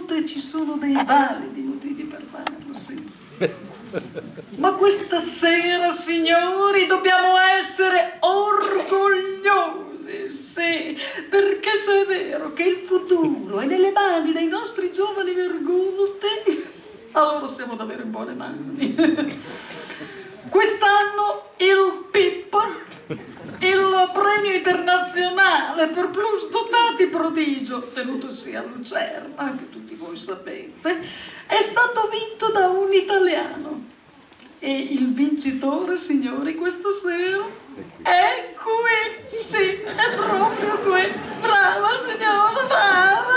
volte ci sono dei validi motivi per farlo, sì. Ma questa sera, signori, dobbiamo essere orgogliosi, sì, perché se è vero che il futuro è nelle mani dei nostri giovani vergosti, allora siamo davvero in buone mani. Quest'anno il PIP, il premio internazionale per plus dotati prodigio, tenutosi a Lucerna, che tutti voi sapete, è stato vinto da un italiano. E il vincitore, signori, questa sera è qui, sì, è proprio qui. Brava signora, brava!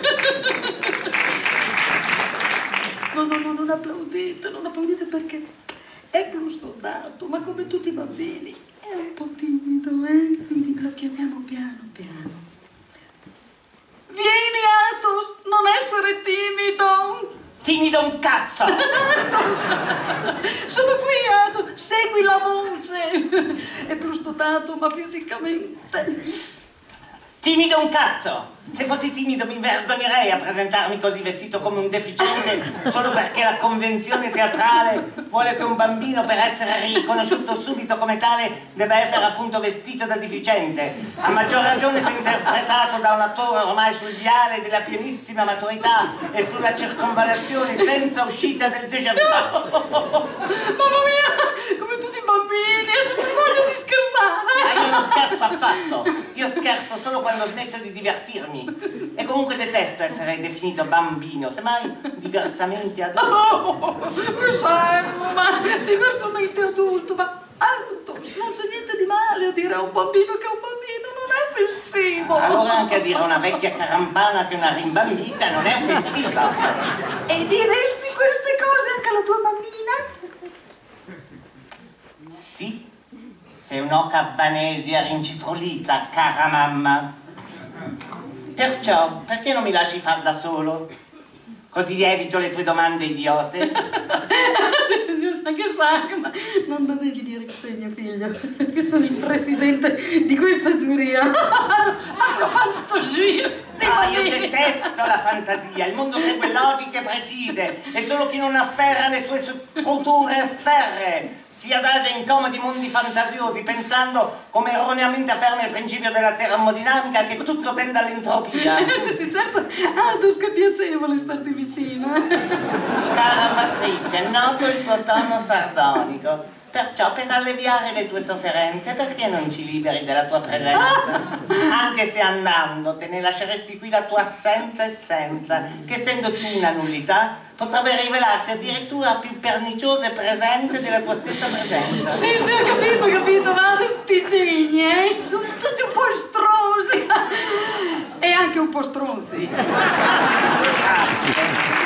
No, non applaudite perché è plus dotato, ma come tutti i bambini è un po' timido, quindi lo chiamiamo piano piano. Vieni, Athos, non essere timido! Timido un cazzo! Sono qui, Athos, segui la voce! È plus dotato, ma fisicamente... Timido un cazzo! Se fossi timido mi vergognerei a presentarmi così vestito come un deficiente solo perché la convenzione teatrale vuole che un bambino, per essere riconosciuto subito come tale, debba essere appunto vestito da deficiente. A maggior ragione se interpretato da un attore ormai sul viale della pienissima maturità e sulla circonvallazione senza uscita del déjà vu. Mamma mia, come tutti i bambini, non voglio di scherzare! Ma io non scherzo affatto, io scherzo solo quando ho smesso di divertirmi. E comunque detesto essere definito bambino, semmai diversamente adulto. Ma diversamente adulto, ma Athos, non c'è niente di male a dire a un bambino che è un bambino, non è offensivo. Allora anche a dire a una vecchia carampana che è una rimbambita non è offensiva. E diresti queste cose anche alla tua bambina? Sì, sei un'oca vanesia rincitrolita, cara mamma. Perciò, perché non mi lasci far da solo? Così evito le tue domande idiote. Dio sa che sa, ma non dovevi dire che sei mio figlio, che sono il presidente di questa giuria. La fantasia! Ah, io detesto la fantasia, il mondo segue logiche precise e solo chi non afferra le sue strutture ferree si adagia in comodi mondi fantasiosi pensando, come erroneamente afferma il principio della termodinamica, che tutto tende all'entropia. Sì, certo, Athos, che piacevole starti vicino. Cara Patrizia, noto il tuo tono sardonico. Perciò, per alleviare le tue sofferenze, perché non ci liberi della tua presenza? Anche se andando te ne lasceresti qui la tua essenza, che essendo tu una nullità, potrebbe rivelarsi addirittura più perniciosa e presente della tua stessa presenza. Sì, ho capito, ma sti geni, sono tutti un po' estrosi e anche un po' stronzi. Grazie.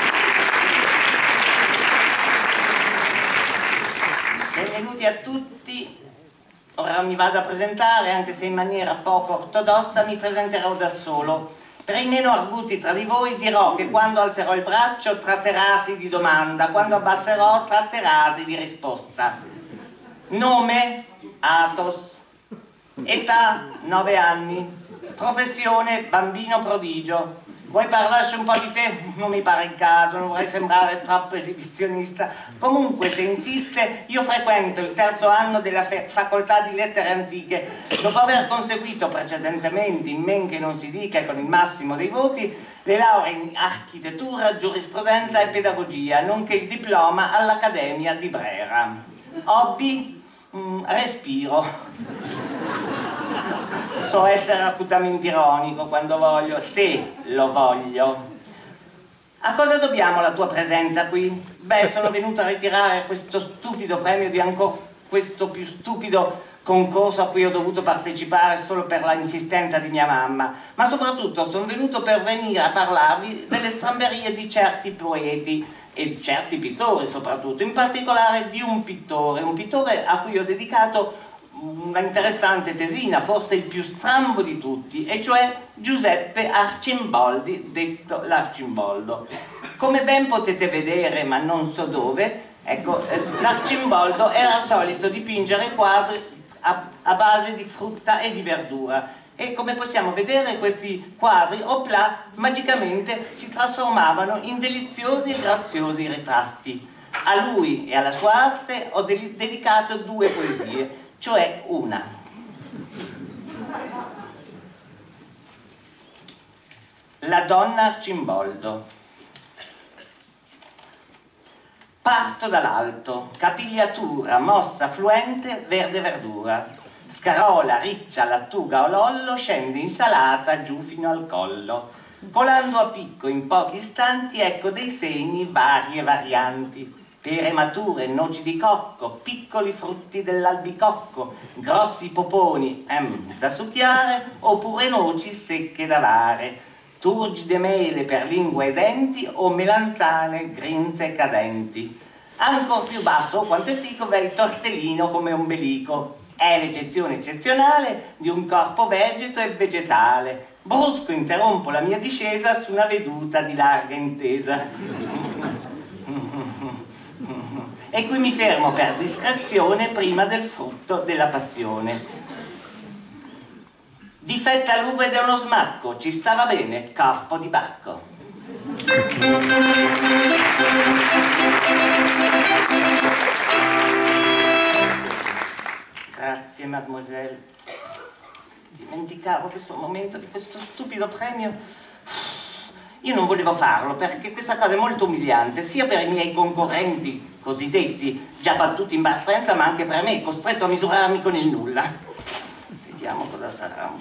Benvenuti a tutti, ora mi vado a presentare, anche se in maniera poco ortodossa mi presenterò da solo. Per i meno arguti tra di voi dirò che quando alzerò il braccio tratterasi di domanda, quando abbasserò tratterasi di risposta. Nome? Athos. Età? 9 anni. Professione? Bambino prodigio. Vuoi parlarci un po' di te? Non mi pare il caso, non vorrei sembrare troppo esibizionista. Comunque, se insiste, io frequento il 3° anno della facoltà di lettere antiche. Dopo aver conseguito precedentemente, in men che non si dica con il massimo dei voti, le lauree in architettura, giurisprudenza e pedagogia, nonché il diploma all'Accademia di Brera. Hobby? Respiro. So essere acutamente ironico quando voglio, se lo voglio. A cosa dobbiamo la tua presenza qui? Beh, sono venuto a ritirare questo stupido premio di ancora questo più stupido concorso a cui ho dovuto partecipare solo per la insistenza di mia mamma, ma soprattutto sono venuto per venire a parlarvi delle stramberie di certi poeti e di certi pittori soprattutto, in particolare di un pittore a cui ho dedicato una interessante tesina, forse il più strambo di tutti, e cioè Giuseppe Arcimboldi, detto l'Arcimboldo. Come ben potete vedere, ma non so dove, ecco, l'Arcimboldo era solito dipingere quadri a base di frutta e di verdura, e come possiamo vedere questi quadri, opla, magicamente si trasformavano in deliziosi e graziosi ritratti. A lui e alla sua arte ho dedicato 2 poesie, cioè una. La donna Arcimboldo. Parto dall'alto, capigliatura, mossa, fluente, verde verdura. Scarola, riccia, lattuga o lollo, scende insalata giù fino al collo. Colando a picco in pochi istanti, ecco dei segni vari e varianti. Pere mature, noci di cocco, piccoli frutti dell'albicocco, grossi poponi da succhiare, oppure noci secche da vare. Turgide mele per lingua e denti, o melanzane grinze e cadenti. Ancor più basso, quanto è fico, v'è il tortellino come ombelico. È l'eccezione eccezionale di un corpo vegeto e vegetale. Brusco interrompo la mia discesa su una veduta di larga intesa. E qui mi fermo per discrezione prima del frutto della passione. Difetta l'uva ed è uno smacco, ci stava bene, corpo di Bacco. Grazie, mademoiselle. Dimenticavo questo momento di questo stupido premio. Io non volevo farlo perché questa cosa è molto umiliante, sia per i miei concorrenti cosiddetti, già battuti in partenza, ma anche per me, costretto a misurarmi con il nulla. Vediamo cosa sarà.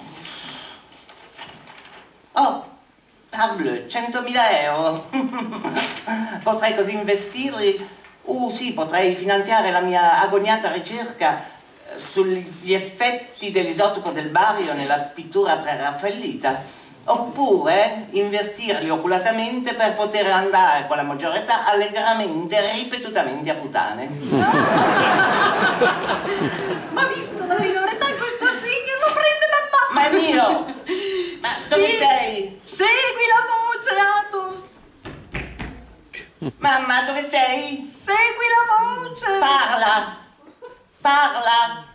Oh, parbleu, 100.000 euro. Potrei così investirli? Sì, potrei finanziare la mia agoniata ricerca sugli effetti dell'isotopo del bario nella pittura preraffaellita, oppure investirli oculatamente per poter andare con la maggiore età allegramente e ripetutamente a puttane. Ma visto la minorità questo segno lo prende mamma! Ma è mio! Ma dove sei? Segui la voce, Athos! Mamma, dove sei? Segui la voce! Parla! Parla!